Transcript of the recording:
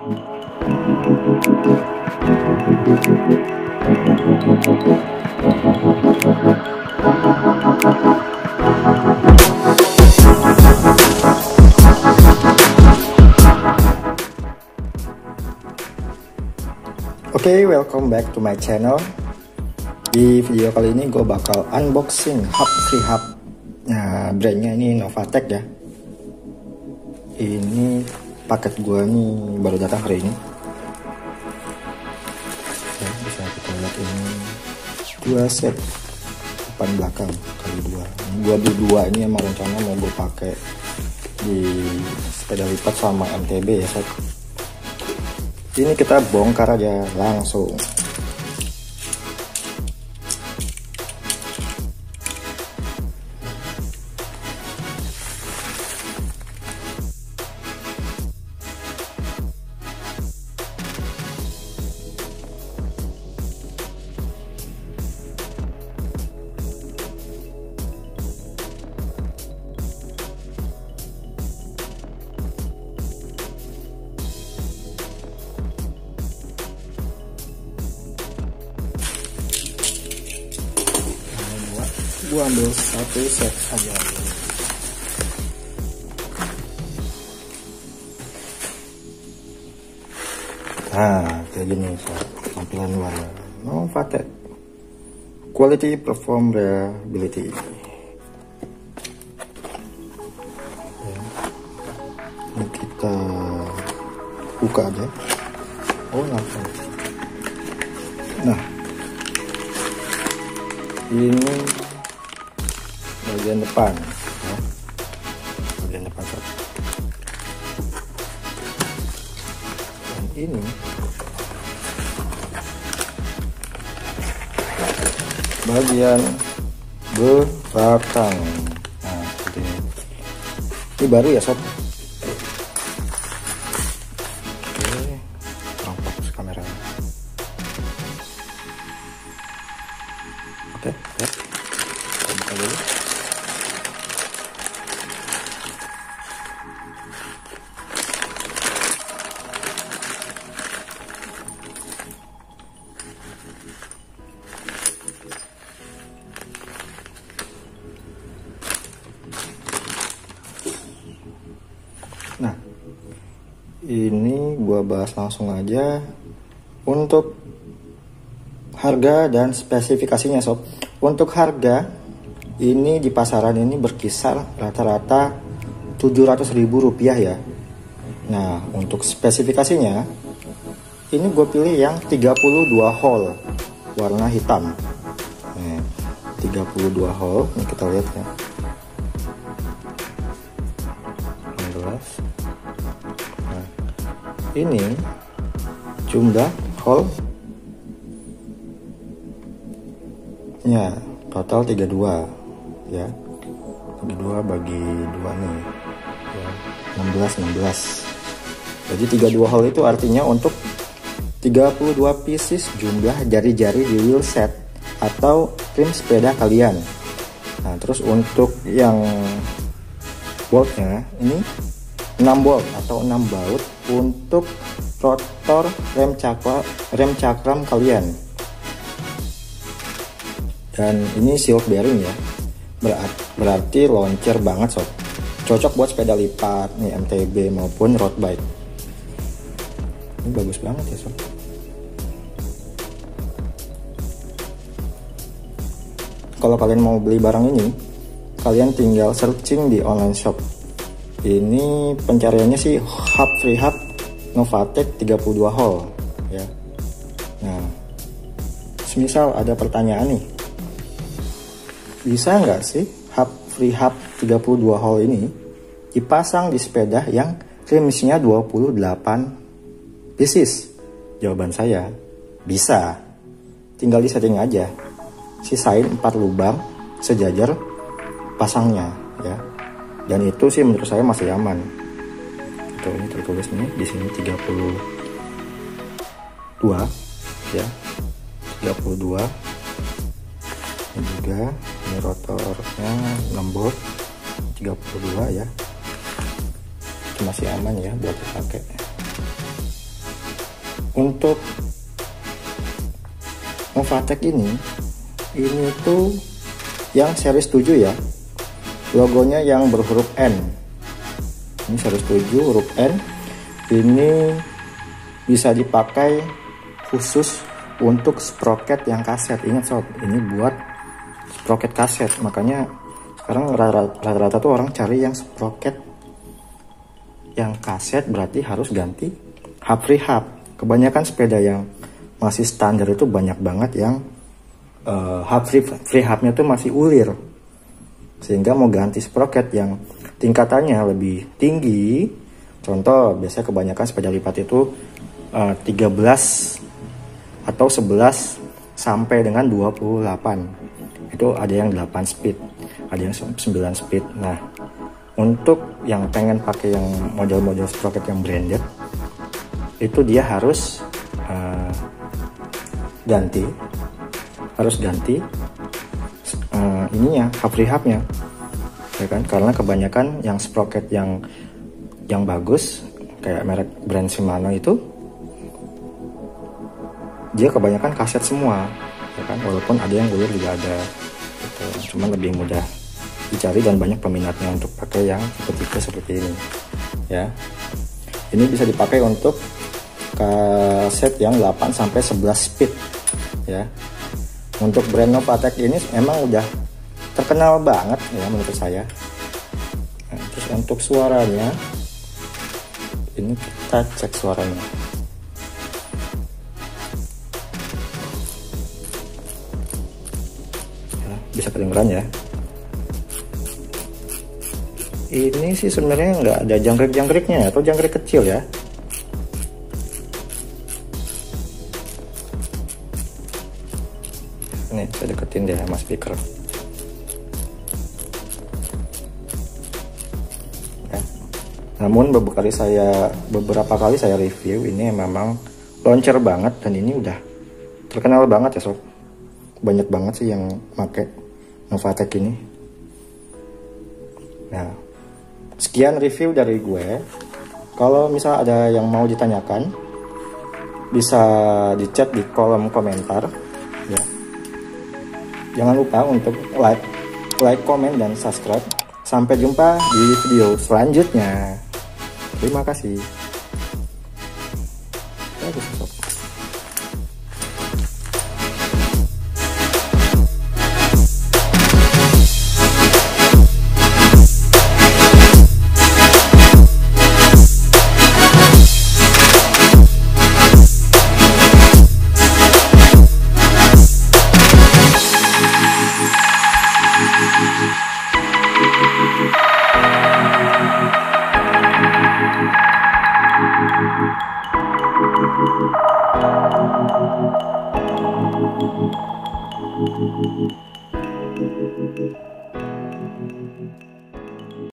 Oke, welcome back to my channel. Di video kali ini gue bakal unboxing hub free hub. Nah, brandnya ini Novatech ya. Ini paket gue nih baru datang hari ini. Ya, bisa kita lihat ini 2 set depan belakang kali 2. Gue beli 2 ini emang rencana mau gue pakai di sepeda lipat sama MTB ya sob. Ini kita bongkar aja langsung. Gua ambil 1 set aja. Nah, kayak gini tampilan luarnya. Novatech Quality Perform Reliability. Ini kita buka aja. Oh, langsung. Nah, ini bagian depan ya. Bagian depan sob. Dan ini bagian belakang. Nah, seperti ini baru ya sob. Oke, fokus kamera. Oke, ya. Kita buka dulu. Nah, ini gua bahas langsung aja untuk harga dan spesifikasinya sob. Untuk harga ini di pasaran ini berkisar rata-rata Rp700.000 ya. Nah, untuk spesifikasinya ini gue pilih yang 32 hole warna hitam. Nah, 32 hole ini kita lihat ya. Nah, ini jumlah hole ya total 32 ya. 32 bagi 2 nih ya, 16. Jadi 32 hole itu artinya untuk 32 pieces jumlah jari-jari di wheel set atau rim sepeda kalian. Nah, terus untuk yang boltnya ini 6 bolt atau 6 baut untuk rotor rem cakram kalian. Dan ini silk bearing ya, berarti loncer banget sob. Cocok buat sepeda lipat nih, MTB maupun road bike. Ini bagus banget ya sob. Kalau kalian mau beli barang ini, kalian tinggal searching di online shop. Ini pencariannya sih hub free hub Novatech 32 hole ya. Nah, semisal ada pertanyaan nih, bisa nggak sih hub free hub 32 hole ini dipasang di sepeda yang rimsnya 28 pieces? Jawaban saya, bisa. Tinggal disetting aja. Sisain 4 lubang sejajar pasangnya ya. Dan itu sih menurut saya masih aman. Tuh, ini tertulis nih di sini 32 ya. 32. Ini juga ini rotornya 6 volt 32 ya. Itu masih aman ya buat dipakai. Untuk Novatek ini tuh yang seri 7 ya, logonya yang berhuruf N. Ini seri 7 huruf N. Ini bisa dipakai khusus untuk sprocket yang kaset. Ingat sob, ini buat sprocket kaset. Makanya sekarang rata-rata tuh orang cari yang sprocket yang kaset, berarti harus ganti hub free hub. Kebanyakan sepeda yang masih standar itu banyak banget yang hub free hubnya tuh masih ulir, sehingga mau ganti sprocket yang tingkatannya lebih tinggi. Contoh, biasanya kebanyakan sepeda lipat itu 13 atau 11 sampai dengan 28. Itu ada yang 8 speed, ada yang 9 speed. Nah, untuk yang pengen pakai yang model-model sprocket yang branded, itu dia harus ganti ininya, hub free hubnya, ya kan? Karena kebanyakan yang sprocket yang bagus kayak merek brand Shimano itu dia kebanyakan kaset semua, ya kan? Walaupun ada yang ulir juga ada gitu. Cuman lebih mudah dicari dan banyak peminatnya untuk pakai yang tipe-tipe seperti ini ya. Ini bisa dipakai untuk kaset yang 8 sampai 11 speed ya. Untuk brand Novatek ini emang udah terkenal banget ya menurut saya. Nah, terus untuk suaranya, ini kita cek suaranya. Ya, bisa kedengeran ya. Ini sih sebenarnya nggak ada jangkrik-jangkriknya atau jangkrik kecil ya. Nih, saya deketin deh sama speaker. Ya. Namun beberapa kali saya review, ini memang launcher banget dan ini udah terkenal banget ya sob. Banyak banget sih yang pakai Novatek ini. Nah, sekian review dari gue. Kalau misal ada yang mau ditanyakan, bisa di-chat di kolom komentar ya. Jangan lupa untuk like, komen, dan subscribe. Sampai jumpa di video selanjutnya. Terima kasih. Bagus, sob.